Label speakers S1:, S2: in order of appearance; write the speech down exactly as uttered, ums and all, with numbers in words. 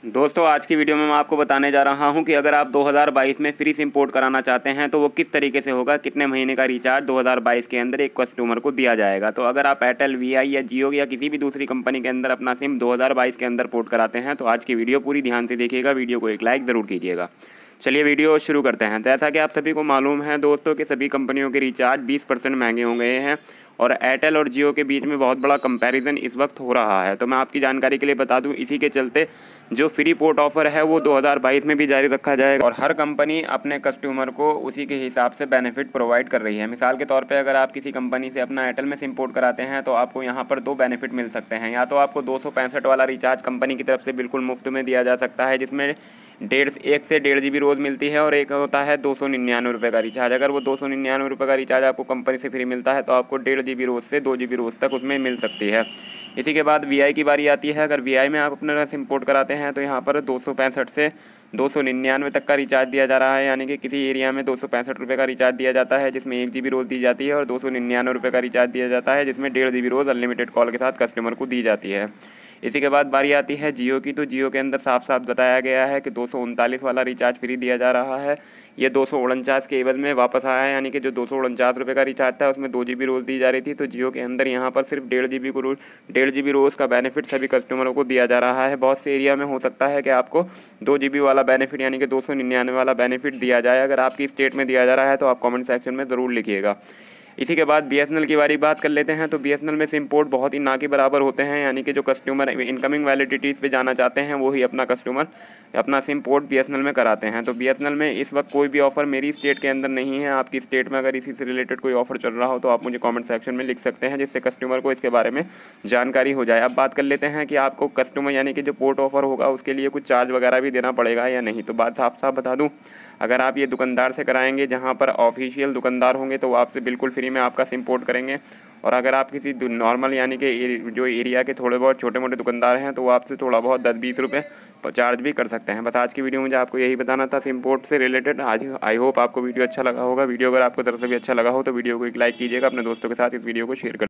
S1: दोस्तों आज की वीडियो में मैं आपको बताने जा रहा हूं कि अगर आप दो हज़ार बाईस में फ्री सिम पोर्ट कराना चाहते हैं तो वो किस तरीके से होगा, कितने महीने का रिचार्ज दो हज़ार बाईस के अंदर एक कस्टमर को दिया जाएगा। तो अगर आप एयरटेल, वीआई या जियो या किसी भी दूसरी कंपनी के अंदर अपना सिम दो हज़ार बाईस के अंदर पोर्ट कराते हैं तो आज की वीडियो पूरी ध्यान से देखिएगा। वीडियो को एक लाइक ज़रूर कीजिएगा। चलिए वीडियो शुरू करते हैं। तो ऐसा कि आप सभी को मालूम है दोस्तों कि सभी कंपनियों के रिचार्ज बीस परसेंट महंगे हो गए हैं और एयरटेल और जियो के बीच में बहुत बड़ा कंपैरिजन इस वक्त हो रहा है। तो मैं आपकी जानकारी के लिए बता दूं, इसी के चलते जो फ्री पोर्ट ऑफर है वो दो हज़ार बाईस में भी जारी रखा जाएगा और हर कंपनी अपने कस्टमर को उसी के हिसाब से बेनिफिट प्रोवाइड कर रही है। मिसाल के तौर पे अगर आप किसी कंपनी से अपना एयरटेल में सिम पोर्ट कराते हैं तो आपको यहाँ पर दो बेनिफिट मिल सकते हैं। या तो आपको दो सौ पैंसठ वाला रिचार्ज कंपनी की तरफ से बिल्कुल मुफ्त में दिया जा सकता है, जिसमें डेढ़ एक से डेढ़ जी बी रोज़ मिलती है, और एक होता है दो सौ निन्यानवे रुपये का रिचार्ज। अगर वो दो सौ निन्यानवे रुपये का रिचार्ज आपको कंपनी से फ्री मिलता है तो आपको डेढ़ जी बी रोज़ से दो जी बी रोज़ तक उसमें मिल सकती है। इसी के बाद वी आई की बारी आती है। अगर वी आई में आप अपना सिम पोर्ट कराते हैं तो यहाँ पर दो सौ पैंसठ से दो सौ निन्यानवे तक का रिचार्ज दिया जा रहा है, यानी कि किसी एरिया में दो सौ पैंसठ रुपये का रिचार्ज दिया जाता है जिसमें एक जी बी रोज़ दी जाती है, और दो सौ निन्यानवे रुपये का रिचार्ज दिया जाता है जिसमें डेढ़ जी बी रोज़ अनलिमिटेड कॉल के साथ कस्टमर को दी जाती है। इसी के बाद बारी आती है जियो की। तो जियो के अंदर साफ साफ बताया गया है कि दो सौ उनतालीस वाला रिचार्ज फ्री दिया जा रहा है। ये दो सौ उनचास के एवज में वापस आया है, यानी कि जो दो सौ उनचास रुपये का रिचार्ज था उसमें दो जी बी रोज़ दी जा रही थी। तो जियो के अंदर यहाँ पर सिर्फ डेढ़ जी बी को डेढ़ जी बी रोज़ का बेनिफिट सभी कस्टमरों को दिया जा रहा है। बहुत से एरिया में हो सकता है कि आपको दो जी बी वाला बेनिफिट यानी कि दो सौ निन्यानवे वाला बेनिफिट दिया जाए। अगर आपकी स्टेट में दिया जा रहा है तो आप कमेंट सेक्शन में ज़रूर लिखिएगा। इसी के बाद बी एस एन एल की बारी बात कर लेते हैं। तो बी एस एन एल में सिम पोर्ट बहुत ही ना के बराबर होते हैं, यानी कि जो कस्टमर इनकमिंग वैलिडिटीज़ पे जाना चाहते हैं वो ही अपना कस्टमर अपना SIM port B S N L में कराते हैं। तो बी एस एन एल में इस वक्त कोई भी ऑफ़र मेरी स्टेट के अंदर नहीं है। आपकी स्टेट में अगर इसी से रिलेटेड कोई ऑफर चल रहा हो तो आप मुझे कॉमेंट सेक्शन में लिख सकते हैं, जिससे कस्टमर को इसके बारे में जानकारी हो जाए। अब बात कर लेते हैं कि आपको कस्टमर यानी कि जो पोर्ट ऑफर होगा उसके लिए कुछ चार्ज वगैरह भी देना पड़ेगा या नहीं। तो बात साफ साफ बता दूँ, अगर आप ये दुकानदार से कराएंगे जहाँ पर ऑफिशियल दुकानदार होंगे तो वो आपसे बिल्कुल फ्री में आपका सिम पोर्ट करेंगे, और अगर आप किसी नॉर्मल यानी कि जो एरिया के थोड़े बहुत छोटे मोटे दुकानदार हैं तो वो आपसे थोड़ा बहुत दस बीस रुपये चार्ज भी कर सकते हैं। बस आज की वीडियो में मुझे आपको यही बताना था सिम पोर्ट से रिलेटेड। आज आई होप आपको वीडियो अच्छा लगा होगा। वीडियो अगर आपको तरफ से भी अच्छा लगा हो तो वीडियो को एक लाइक कीजिएगा, अपने दोस्तों के साथ इस वीडियो को शेयर कर